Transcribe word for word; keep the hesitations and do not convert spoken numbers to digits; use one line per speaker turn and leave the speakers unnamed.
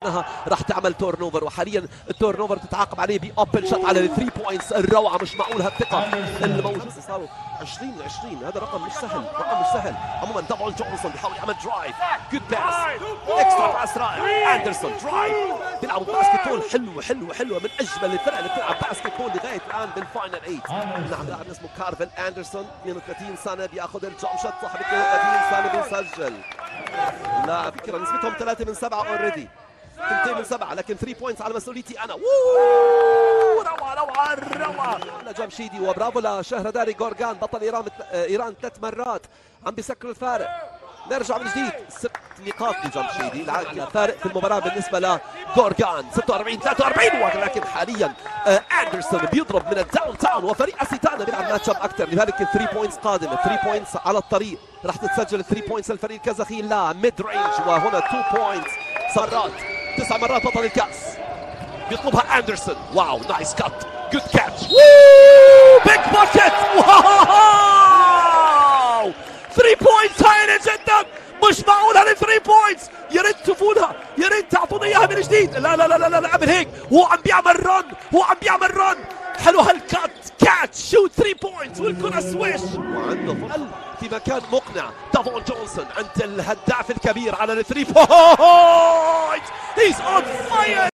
انها راح تعمل تورن اوفر، وحاليا التورن اوفر تتعاقب عليه باوبن شوت على الثري بوينتس الروعه. مش معقول هالثقه الموجوده، صاروا عشرين عشرين، هذا رقم مش سهل، رقم مش سهل. عموما دافون جونسون بيحاول يعمل درايف، جود باس، اكسترا باس رائع. اندرسون درايف، بيلعبوا باسكت بول حلو حلو حلوه، من اجمل الفرق اللي بتلعب باسكت بول لغايه الان بالفاينل ثمانية. نعم لاعب اسمه كارفن اندرسون، اثنين وثلاثين سنه، بياخذ الجمب شوت، صاحب اثنين وثلاثين سنه بيسجل. لا فكره نسبتهم ثلاثة من سبعة اوريدي، اثنتين من سبعة، لكن ثري بوينتس على مسؤوليتي انا. ووو روعه روعه روعه لجمشيدي، وبرافو لشهرداري غورغان بطل ايران ايران ثلاث مرات، عم بيسكر الفارق. نرجع من جديد، ست نقاط لجمشيدي، الفارق في المباراه بالنسبه لغورغان ستة وأربعين ثلاثة وأربعين، ولكن حاليا اندرسون بيضرب من الداون تاون، وفريق اسيتانا بيلعب ماتش اب اكثر، لذلك الثري بوينتس قادمه، ثري بوينتس على الطريق، راح تتسجل الثري بوينتس الفريق الكازاخي. لا ميد رينج، وهنا تو بوينتس مرات، تسع مرات بطل الكاس بيطلبها اندرسون. واو نايس كات، جود كاتش، بيج باكيت، واو ثري بوينتس هايله جدا، مش معقول هذه ثري بوينتس، يا ريت تشوفونها، يا ريت تعطونا اياها من جديد. لا لا لا لا لا قبل هيك هو عم بيعمل رن، هو عم بيعمل رن حلو هالكات، كاتش شوت ثري بوينتس والكره سويش، وعنده فضل في مكان مقنع. دافون جونسون عند الهداف الكبير على الثري بوينتس، هيز اون فاير.